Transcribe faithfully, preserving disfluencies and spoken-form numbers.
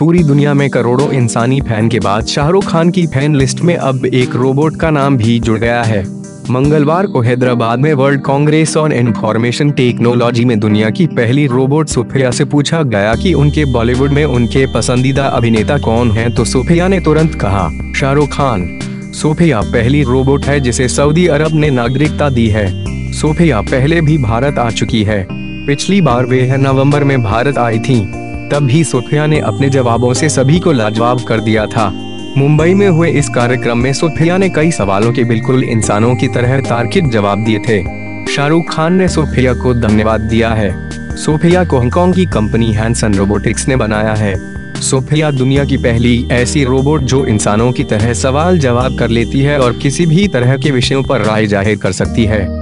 पूरी दुनिया में करोड़ों इंसानी फैन के बाद शाहरुख खान की फैन लिस्ट में अब एक रोबोट का नाम भी जुड़ गया है। मंगलवार को हैदराबाद में world congress on information technology में दुनिया की पहली रोबोट सोफिया से पूछा गया कि उनके बॉलीवुड में उनके पसंदीदा अभिनेता कौन हैं, तो सोफिया ने तुरंत कहा, शाहरुख खान। सोफिया पहली रोबोट है जिसे सऊदी अरब ने नागरिकता दी है। सोफिया पहले भी भारत आ चुकी है। पिछली बार वे नवंबर में भारत आई थी। तब भी सोफिया ने अपने जवाबों से सभी को लाजवाब कर दिया था। मुंबई में हुए इस कार्यक्रम में सोफिया ने कई सवालों के बिल्कुल इंसानों की तरह तार्किक जवाब दिए थे। शाहरुख खान ने सोफिया को धन्यवाद दिया है। सोफिया को हांगकांग की कंपनी हैंसन रोबोटिक्स ने बनाया है। सोफिया दुनिया की पहली ऐसी रोबोट जो इंसानों की तरह सवाल जवाब कर लेती है और किसी भी तरह के विषयों पर राय जाहिर कर सकती है।